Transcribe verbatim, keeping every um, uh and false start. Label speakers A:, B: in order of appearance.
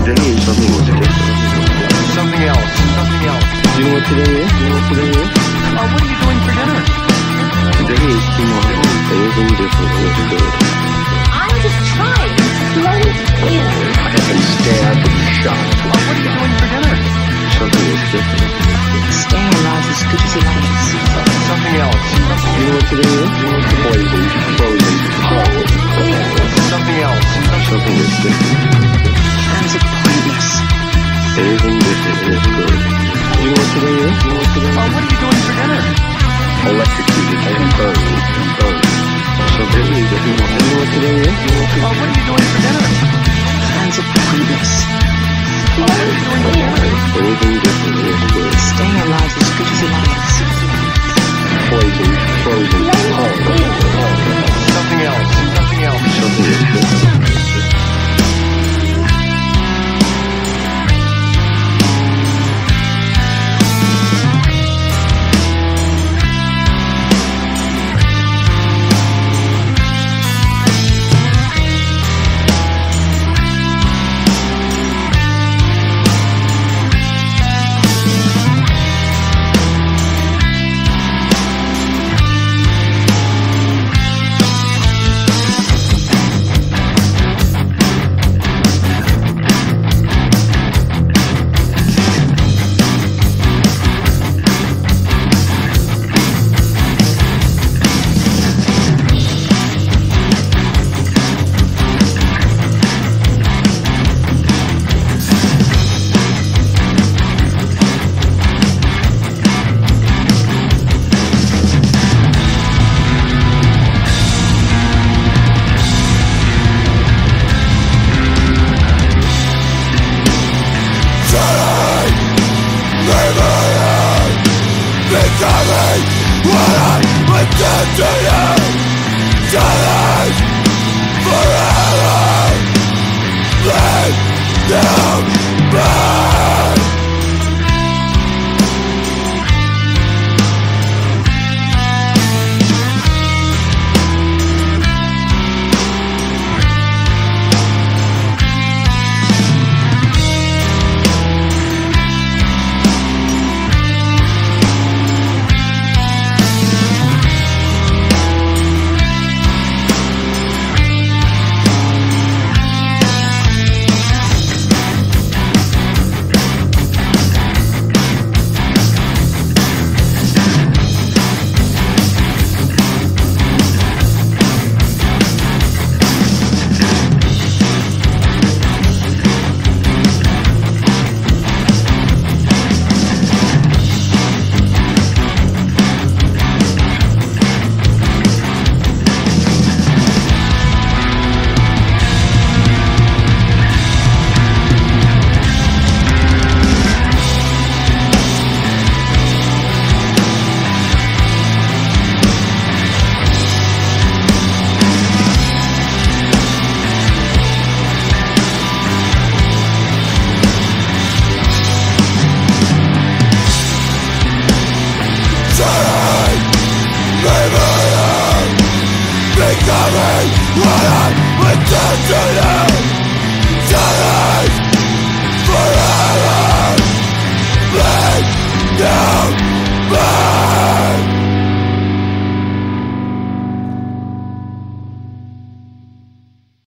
A: Today is something was different.
B: Something else. Something else.
A: Do you know what today is? Do you know what today is?
B: Uh, what are you doing for dinner?
A: Today is tomorrow. Everything different was good.
C: I'm just trying to slow you.
A: I have been stabbed and shot.
B: Uh, what are you doing for dinner?
A: Something was different.
C: Staying alive as good as it gets.
B: Something else.
A: Do you know what today is? Do you know what poison, frozen, cold.
B: Something else.
A: Something was different.
C: Times are pointless.
A: Everything different is good. Do you know what today is? Do you know what today is?
B: Uh, what are you doing for dinner?
A: Electrocuted and burned. Burned. Something really different. Do you know what today is? Do you know what
B: Uh,
A: today is?
B: what are you doing for dinner?
C: Times are pointless.
B: Uh, what are you doing for dinner?
A: Everything different is good.
C: Staying alive as good as it gets.
A: Poison, frozen, cold.
B: Something else. Something else.
A: Something is different.
D: Becoming what I'm addicted to.